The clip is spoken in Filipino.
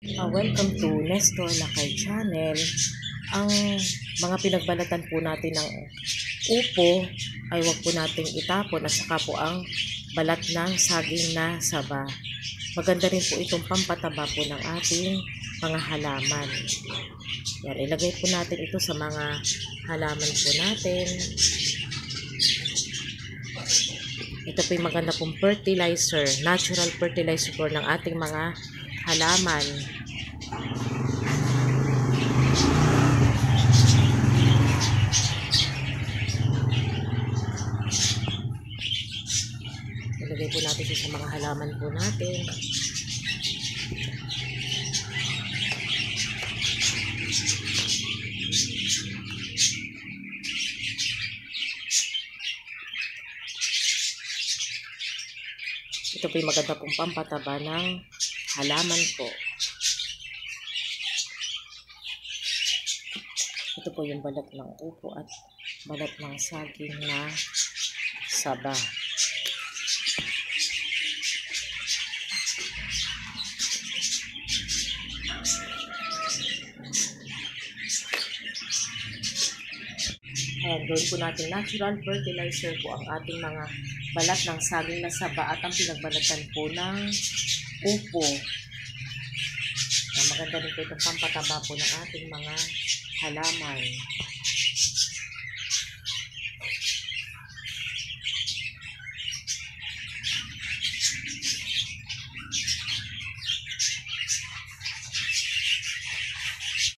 Welcome to Nestor Lakay Channel. Ang mga pinagbalatan po natin ng upo ay huwag po nating itapon at saka po ang balat ng saging na saba. Maganda rin po itong pampataba po ng ating mga halaman. Yan, ilagay po natin ito sa mga halaman po natin. Ito po yung maganda pong fertilizer, natural fertilizer po ng ating mga halaman. Ilagay po natin sa mga halaman po natin. Ito po yung maganda pong pampataba ng halaman po. Ito po yung balat ng upo at balat ng saging na saba. Gawin po natin natural fertilizer po ang ating mga balat ng saging na saba at ang pinagbalatan po ng upo. Maganda rin po itong pampataba po ng ating mga halaman.